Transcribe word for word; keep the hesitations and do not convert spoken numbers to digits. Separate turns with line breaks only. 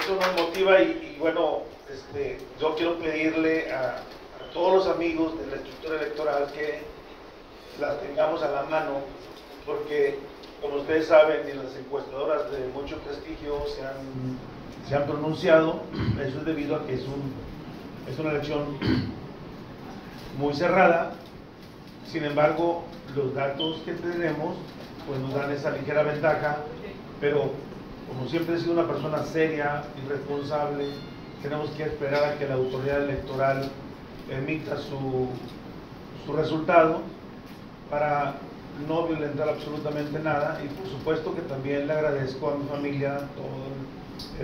eso nos motiva y, y bueno, este, yo quiero pedirle a, a todos los amigos de la estructura electoral que las tengamos a la mano, porque como ustedes saben, y las encuestadoras de mucho prestigio se han, se han pronunciado, eso es debido a que es, un, es una elección muy cerrada. Sin embargo, los datos que tenemos pues nos dan esa ligera ventaja, pero como siempre he sido una persona seria y responsable, tenemos que esperar a que la autoridad electoral emita su, su resultado para no violentar absolutamente nada. Y por supuesto que también le agradezco a mi familia todo el